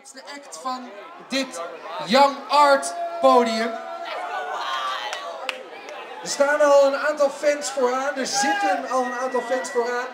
laatste act van dit Young Art podium. Er staan al een aantal fans vooraan, er zitten al een aantal fans vooraan.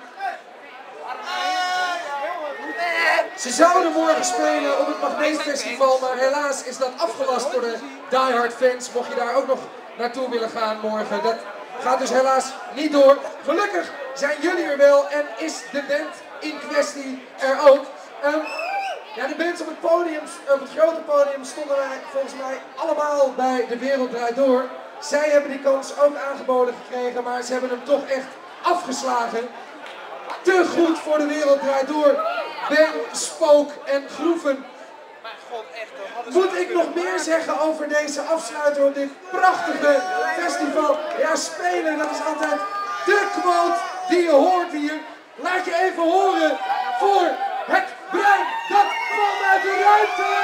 Ze zouden morgen spelen op het Magneetfestival, maar helaas is dat afgelast voor de diehard fans. Mocht je daar ook nog naartoe willen gaan morgen, dat gaat dus helaas niet door. Gelukkig zijn jullie er wel en is de band in kwestie er ook. Ja, de bands op het podium, op het grote podium stonden wij volgens mij allemaal bij De Wereld Draait Door. Zij hebben die kans ook aangeboden gekregen, maar ze hebben hem toch echt afgeslagen. Te goed voor De Wereld Draait Door. Ben, Spook en Groeven. Moet ik nog meer zeggen over deze afsluiter op dit prachtige festival? Ja, spelen, dat is altijd de quote die je hoort hier. Laat je even horen voor het brein dat valt uit de ruimte.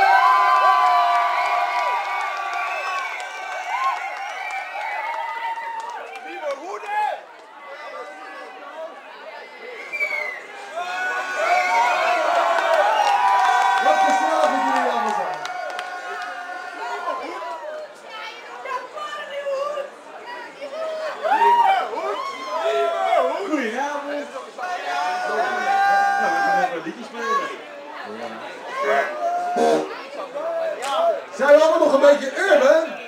Zijn we allemaal nog een beetje urban?